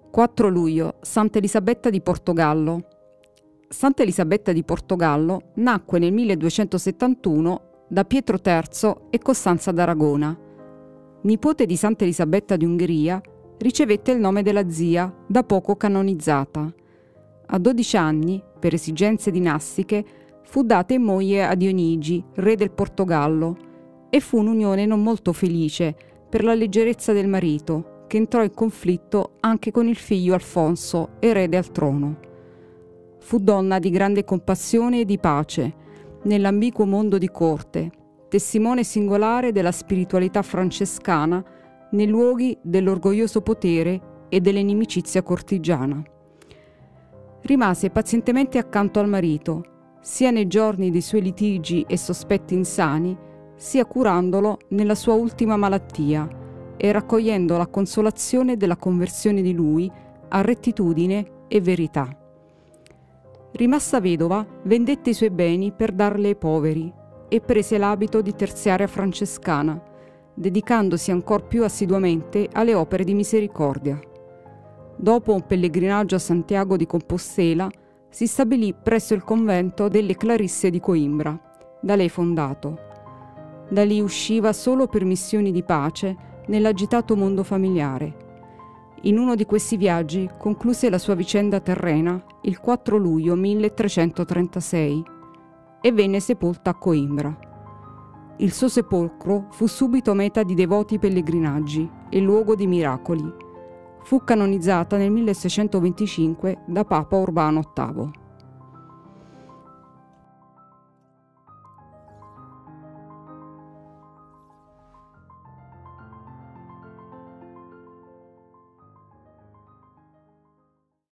4 luglio, Santa Elisabetta di Portogallo. Santa Elisabetta di Portogallo nacque nel 1271 da Pietro III e Costanza d'Aragona. Nipote di Santa Elisabetta di Ungheria, ricevette il nome della zia, da poco canonizzata. A 12 anni, per esigenze dinastiche, fu data in moglie a Dionigi, re del Portogallo, e fu un'unione non molto felice per la leggerezza del marito, che entrò in conflitto anche con il figlio Alfonso, erede al trono. Fu donna di grande compassione e di pace, nell'ambiguo mondo di corte, testimone singolare della spiritualità francescana nei luoghi dell'orgoglioso potere e dell'inimicizia cortigiana. Rimase pazientemente accanto al marito, sia nei giorni dei suoi litigi e sospetti insani, sia curandolo nella sua ultima malattia e raccogliendo la consolazione della conversione di lui a rettitudine e verità. Rimasta vedova, vendette i suoi beni per darli ai poveri e prese l'abito di terziaria francescana, dedicandosi ancor più assiduamente alle opere di misericordia. Dopo un pellegrinaggio a Santiago di Compostela, si stabilì presso il convento delle Clarisse di Coimbra, da lei fondato. Da lì usciva solo per missioni di pace nell'agitato mondo familiare. In uno di questi viaggi concluse la sua vicenda terrena il 4 luglio 1336 e venne sepolta a Coimbra. Il suo sepolcro fu subito meta di devoti pellegrinaggi e luogo di miracoli. Fu canonizzata nel 1625 da Papa Urbano VIII.